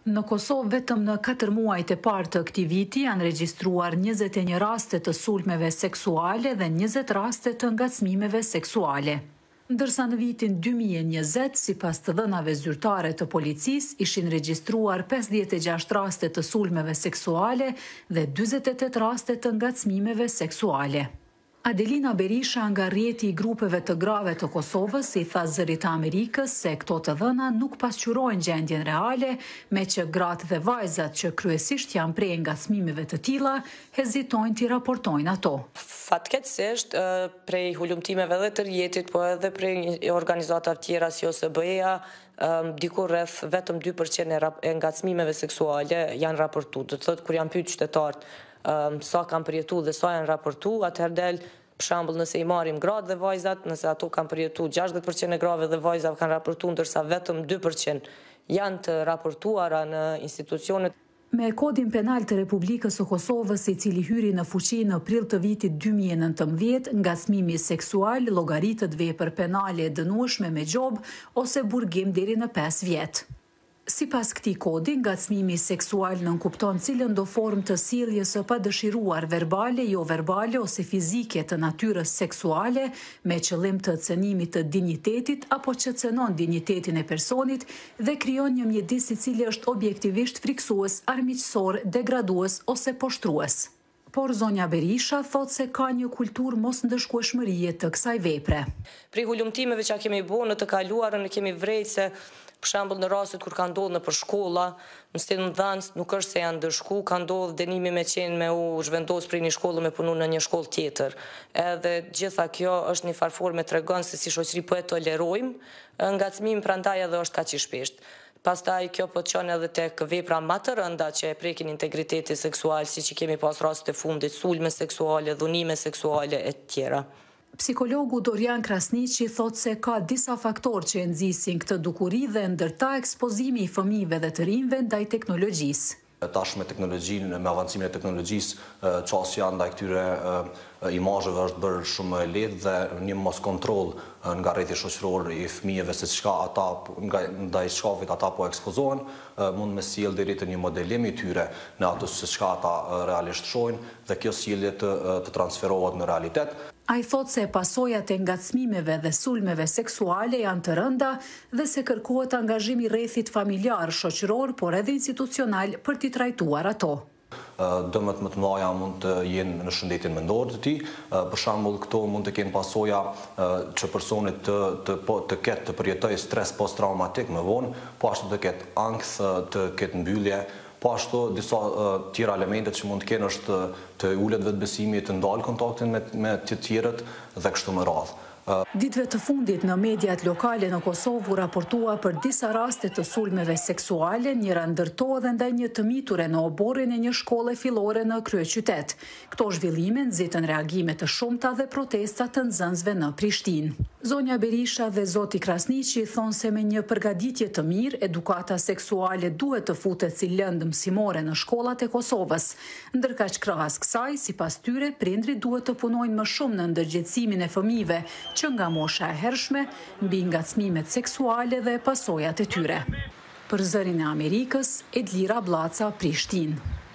Në Kosovë, vetëm në 4 muajt e parë të këtij viti janë regjistruar 21 raste të sulmeve seksuale dhe 20 raste të ngacmimeve seksuale. Ndërsa në vitin 2020, sipas të dhënave zyrtare të policisë, ishin regjistruar 56 raste të sulmeve seksuale dhe 48 raste të ngacmimeve seksuale. Adelina Berisha nga rrjeti I grupeve të grave të Kosovës I tha Zërit të Amerikës se këto të dhëna nuk pasqyrojnë gjendjen reale, me që gratë dhe vajzat që kryesisht janë prej ngacmimeve të tilla, hezitojnë t'i raportojnë ato. Fatkeqësisht, prej hulumtimeve dhe të rrjetit, po edhe prej organizatave tjera si OSBE-ja, diku rreth vetëm 2% e ngacmimeve seksuale janë raportuar. Do të thotë kur janë pyet qytetarët sa kanë përjetuar dhe sa janë raportuar, atëherë del, për shembull, nëse I marrim gratë dhe vajzat, nëse ato kanë përjetuar 60% e grave dhe vajzave kanë raportuar, ndërsa vetëm 2% janë të raportuara në institucionet. Me kodin penal të Republikës së Kosovës, I cili hyri në fuqi në prill të vitit 2019, ngacmimi seksual llogaritet vepër penale e dënueshme me gjobë ose burgim deri në 5 vjet. Sipas këtij kodi, ngacmimi seksual nënkupton cilën do formë të sjelljes së padëshiruar verbale, jo verbale ose fizike të natyrës seksuale me qëllim të cënimit të dinjitetit apo që cënon dinjitetin e personit dhe krijon një mjedis I cili është objektivisht friksues, armiqësor, degradues ose poshtrues. Por zonja Berisha thot se ka një kulturë mos ndëshkueshmërie të kësaj vepre. Pri hulumtimeve që kemi bërë në të kaluarën ne kemi vrejtë se për shembull në rastet kur ka ndodhur nëpër shkolla, në stilin dhënës nuk është se janë ndëshku, ka ndodhur dënimi me qenë me u zhvendos prej një shkolle me punu në një shkollë tjetër. Edhe gjitha kjo është një farforme tregon se si shoqëri po e tolerojmë ngacmimin, prandaj edhe është kaq I shpeshtë. Pastaj kjo po çon edhe tek vepra më të rënda që e prekin integritetin seksual, siç I kemi pas rastet e fundit, sulme seksuale, dhunime seksuale e tjera. Psikologu Dorian Krasniqi thot se ka disa faktorë që e nxisin këtë dukuri dhe ndërta ekspozimi I fëmijëve dhe të rinjve ndaj teknologjisë. Tash me teknologjinë, me avancimin e teknologjisë, çësia ndaj këtyre imazheve është bërë shumë më e lehtë dhe një mos kontroll nga rrjeti shoqëror I fëmijëve se çka ata ndaj shkafit ata po ekspozohen, mund me sjell deri te një modelim I tyre në ato se çka ata realisht shohin dhe kjo sjellje të transferohet në realitet. Ai thot se pasojat e ngacmimeve dhe sulmeve seksuale janë të rënda dhe se kërkohet angazhim I rrethit familjar, shoqëror, por edhe institucional për t'i trajtuar ato. Dëmet më të mëdha mund të jenë në shëndetin mendor të tij, për shembull këto mund të kenë pasoja që personi të ketë të përjetojë stres posttraumatik më vonë, po ashtu të ketë ankth, të ketë mbyllje. Po ashtu disa tjera elementet që mund të kenë është të ulet vetbesimi, të ndalë kontaktin me të tjerët dhe kështu me radhë. Ditëve të fundit në mediat lokale në Kosovë u raportua për disa raste të sulmeve seksuale, njëra ndërtohet dhe ndaj një të miture në oborrin e një shkolle fillore në kryeqytet. Këto zhvillime nxitën reagime të shumta dhe protesta të nxënësve në Prishtinë. Zonja Berisha dhe zoti Krasniqi thonë se me një përgatitje të mirë, edukata seksuale duhet të futet si lëndë mësimore në shkollat e Kosovës. Ndërkaq krahas kësaj, sipas tyre, prindrit duhet të punojnë më shumë në ndërgjegjësimin e fëmijëve që nga mosha e hershme mbi ngacmimet seksuale dhe pasojat e tyre. Për Zërin e Amerikës, Edlira Blaca, Prishtinë.